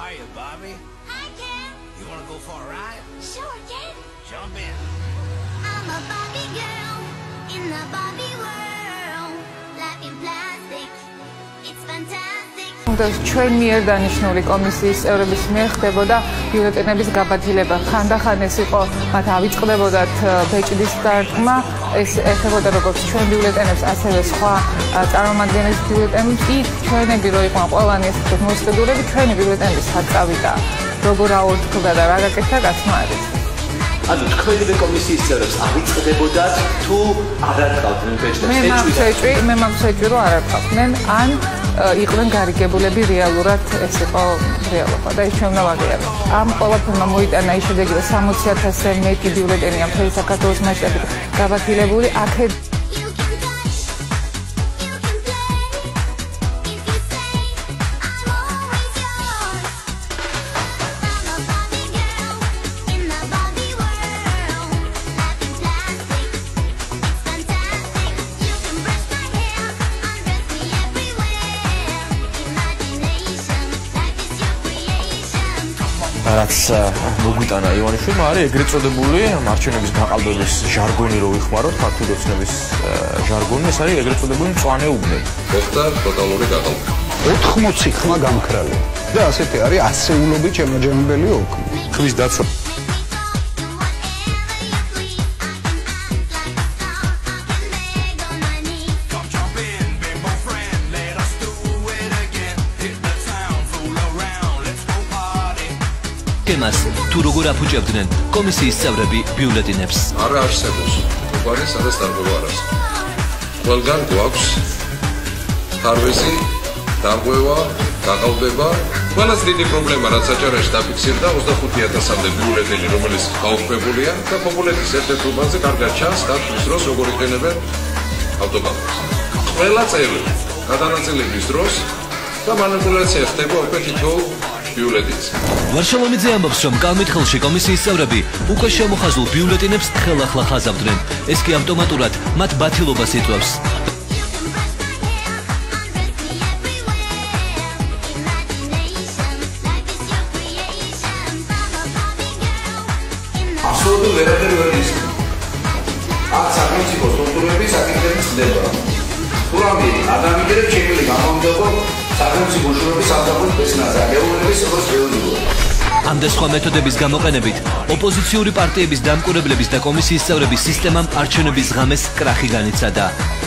Hiya, Bobby. Hi, Ken. You want to go for a ride? Sure, Ken. Jump in. I'm a Barbie girl in the Barbie world. Life in plastic, it's fantastic. ჩვენ მიერ დანიშნული კომისიის წევრების მიერ ხდებოდა ბიულეტენების გაბაძილება. ხანდახან ეს იყო, მათ ავიწყდებოდათ ბეჭდის დარტყმა, ეს ეხებოდა როგორც ჩვენ ბიულეტენებს, ასევე სხვა წარმომადგენლების ბიულეტენებს. იქ ჩვენები რო იყვნენ ყველანი ეს მოსყიდულები, ჩვენი ბიულეტენების საწავიდა. როგორ აორთქლდა და რა გაკეთა, გასმა არის. ანუ თქვენი კომისიის წევრებს ავიწყდებოდათ თუ არ ატყავდნენ ბეჭდებს? მე მაქვს ეჭვი, რომ არ ატყავდნენ, ან იყვნენ გარიგებულები რეალურად, ეს იყო რეალობა და ის ჩვენ უნდა ვაღიაროთ. ამ ყველაფერმა მოიტანა ის შედეგი, რომ 60,000-ზე მეტი ბიულეტენია მთელი საქართველოს მასშტაბით გაბათილებული. აქეთ რაც მოგვიტანა ივანიშვილმა არის ეგრეთ წოდებული მარჩენების გაყალბების ჟარგონი რო ვიხმაროთ, ქართული ოცნების ჟარგონი, ეს არის ეგრეთ წოდებული მწვანე უბნები. მოხდა ტოტალური გაყალბება. 80 ხმა გამქრალი და ასეთი არის ასეულობით შემაჯამებელი ოქმი. ხმის დაცვა კემას თუ როგორ აფუჭებდნენ კომისიის წევრები ბიულეტენებს. არ არსებობს უყარე სადაც დარღვევა არ არის. ყველგან გვაქვს ხარვეზი, დარღვევა, გაყალბება. ყველაზე დიდი პრობლემა რაც აჭარაში დაფიქსირდა 25,000-მდე ბიულეტენი, რომელიც გაუქმებულია და პოპულაციის ერთ-ერთ უბანზე კარგად ჩანს დათვლის დროს როგორ იყენებენ ავტობანკს. ყველა წევრი გადანაწილების დროს და манипуляცია ხდება უკვე თითოეულ ბიულეტენს. ვარშავამიძე ამბობს, რომ კალმით-ხელში კომისიის წევრები უკვე შემოხაზულ ბიულეტენებს ხელახლა ხაზავდნენ. ეს კი ავტომატურად მათ ბათილობას იწვევს. აბსოლუტურად ვერაფერი ვერ ისმის. აქ სახელმწიფო სტრუქტურები საკითხები ხდება. თუ რამე ადამიანებს შეგვიძლია გამომდეო სახელმწიფო შრომის სამსახურის პერსონალზე გეუბნების როგორც გეუბნებო. ამ და სხვა მეთოდების გამოყენებით ოპოზიციური პარტიების დამკვირვებლების და კომისიის წევრების სისტემამ არჩევნების ღამეს კრახი განიცადა.